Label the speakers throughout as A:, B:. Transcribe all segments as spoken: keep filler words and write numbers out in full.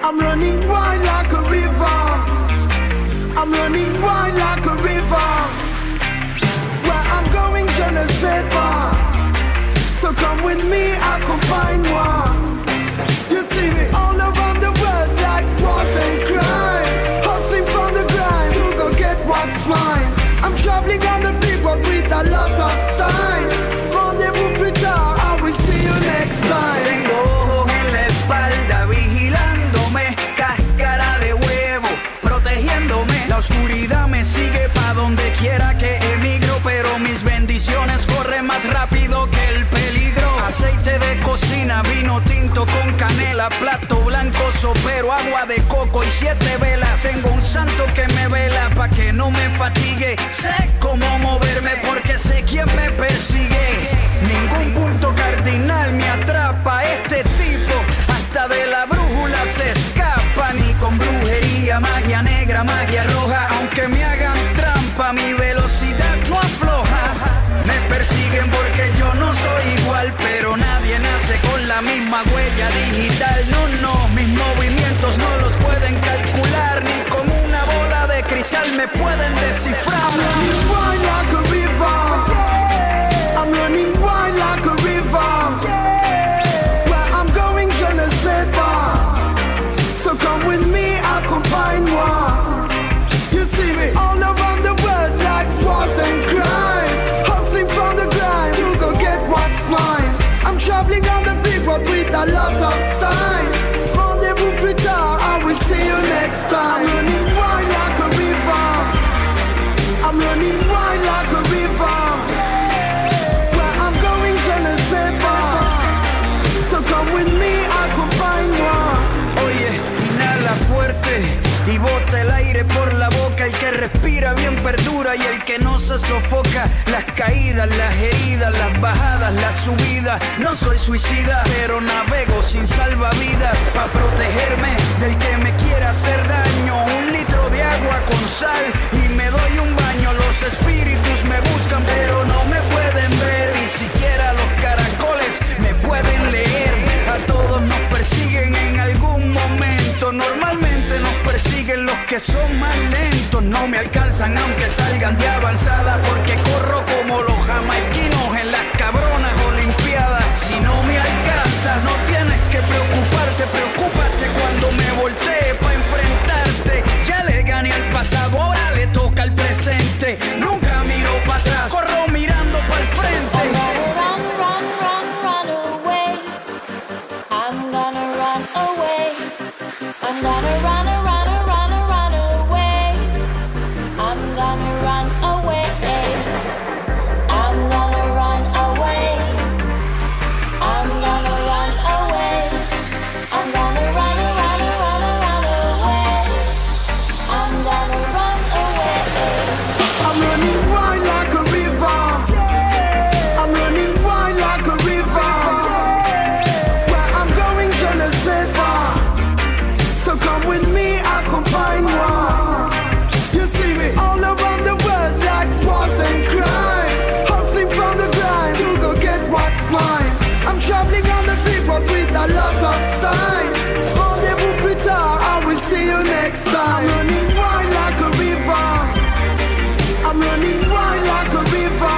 A: I'm running wild like a river. I'm running wild like a river. Where I'm going, je ne sais pas. So come with me, accompagne-moi. You see me all around the world like wars and crime, hustling from the grind to go get what's mine. I'm traveling on the big road with a lot of signs. Rendezvous plus tard, I will see you next time.
B: Tengo ojos en la espalda vigilándome, cáscara de huevo protegiéndome. La oscuridad me sigue pa' donde quiera que emigro, pero mis bendiciones corren más rápido que el peligro. Aceite de cocina, vino tinto con canela, plato blanco, sopero, agua de coco y siete velas. Tengo un santo que me vela pa' que no me fatigue. Sé cómo moverme porque sé quién me persigue. Ningún punto cardinal me atrapa. Este tipo hasta de la brújula se escapa. Ni con brujería, magia negra, magia roja. Aunque me hagan trampa, mi velocidad no afloja. Me persiguen porque yo no soy igual, pero nadie nace con la misma huella digital. No, no, mis movimientos no los pueden calcular, ni con una bola de cristal me pueden descifrar.
A: I'm running wild like a river. I'm running wild like a river. Where I'm going, je ne sais pas. So come with me, accompagne-moi. You see me all around the world like wars and crime, hustling from the grind to go get what's mine. I'm traveling on the big road with a lot of signs. Rendezvous plus tard, I will see you next time. I'm running wild like a river. I'm running wild like a river. Where I'm going, je ne sais pas. So come with me, accompagne-moi.
B: Oye, inhala fuerte y bota el aire por la boca. El que respira bien perdura y el que no se sofoca. Las caídas, las heridas, las bajadas, las subidas. No soy suicida, pero navego sin salvavidas. Pa' protegerme del que me quiera hacer daño. Un litro de agua con sal y me doy un baño. Los espíritus me buscan pero no me pueden ver. Ni siquiera los caracoles me pueden leer. A todos nos persiguen en algún momento. Normalmente nos persiguen los que son más lentos. No me alcanzan aunque salgan de avanzada, porque corro como los jamaiquinos en las cabronas olimpiadas. Si no me alcanzas no tienes que preocuparte. Preocúpate cuando me voltee pa' enfrentarte. Ya le gané al pasado, ahora le toca al presente. Nunca miro pa' atrás, corro mirando pa'l frente.
C: I'm gonna run, run, run, run away. I'm gonna run away. I'm gonna run, run, run, run away. I'm gonna run away. I'm gonna run away. I'm gonna run away. I'm gonna run, run, run, run away. I'm gonna run away.
A: I'm running wild like a river. I'm running wild like a river. Where I'm going, je ne sais pas. So come with me, accompagne-moi. You see me all around the world like wars and crime, hustling from the grind to go get what's mine. I'm traveling on the big road with a lot of signs. Rendezvous plus tard, I will see you next time. I'm running wild like a river. I'm running wild like a river.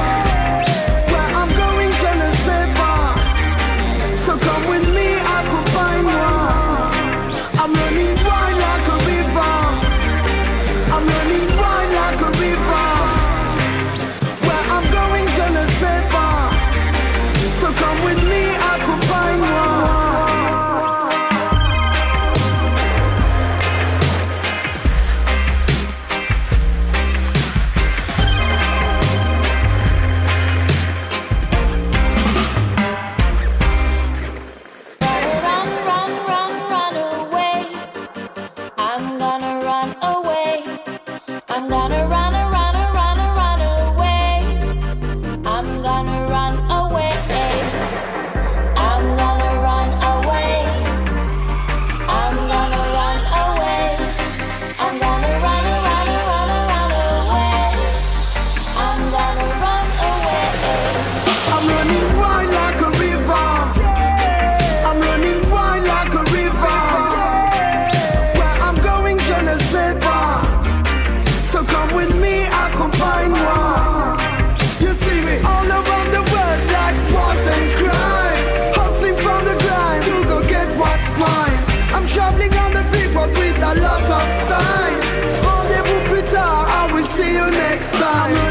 A: Where I'm going, je ne sais pas. So come with me, accompagne-moi. I'm running wild like a river. next time.